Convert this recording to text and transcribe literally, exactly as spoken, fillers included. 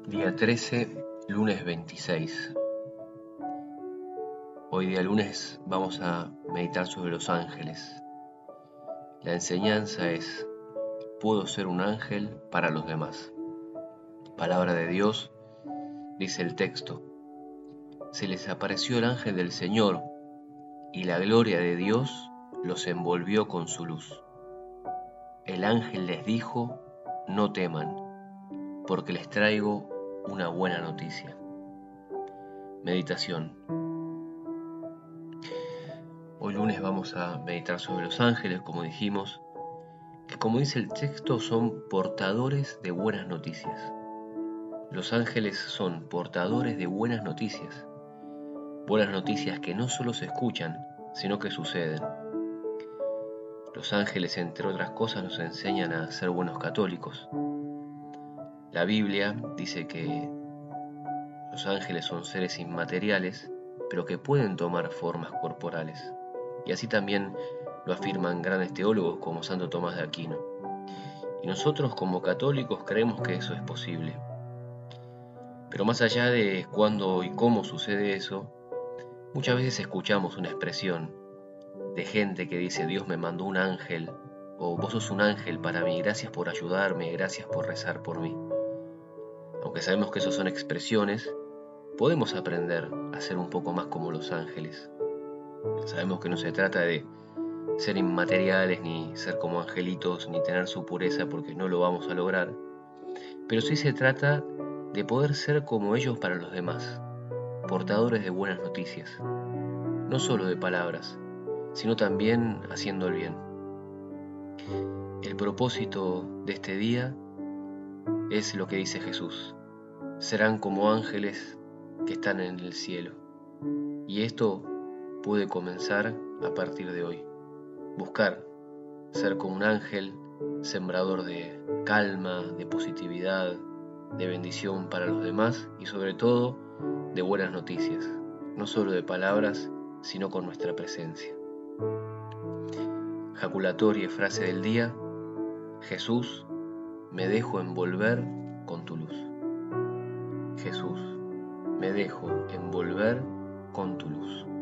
Día trece, lunes veintiséis. Hoy día lunes vamos a meditar sobre los ángeles. La enseñanza es: puedo ser un ángel para los demás. Palabra de Dios, dice el texto: se les apareció el ángel del Señor y la gloria de Dios los envolvió con su luz. El ángel les dijo: no teman, porque les traigo una buena noticia. Meditación. Hoy lunes vamos a meditar sobre los ángeles, como dijimos, que como dice el texto son portadores de buenas noticias. Los ángeles son portadores de buenas noticias. Buenas noticias que no solo se escuchan, sino que suceden. Los ángeles, entre otras cosas, nos enseñan a ser buenos católicos. La Biblia dice que los ángeles son seres inmateriales, pero que pueden tomar formas corporales. Y así también lo afirman grandes teólogos como Santo Tomás de Aquino. Y nosotros como católicos creemos que eso es posible. Pero más allá de cuándo y cómo sucede eso, muchas veces escuchamos una expresión de gente que dice: Dios me mandó un ángel, o vos sos un ángel para mí, gracias por ayudarme, gracias por rezar por mí. Aunque sabemos que eso son expresiones, podemos aprender a ser un poco más como los ángeles. Sabemos que no se trata de ser inmateriales, ni ser como angelitos, ni tener su pureza, porque no lo vamos a lograr. Pero sí se trata de poder ser como ellos para los demás, portadores de buenas noticias, no solo de palabras, sino también haciendo el bien. El propósito de este día es lo que dice Jesús: serán como ángeles que están en el cielo. Y esto puede comenzar a partir de hoy. Buscar ser como un ángel, sembrador de calma, de positividad, de bendición para los demás y sobre todo de buenas noticias, no solo de palabras, sino con nuestra presencia. Jaculatoria frase del día: Jesús, me dejo envolver con tu luz. Jesús, me dejo envolver con tu luz.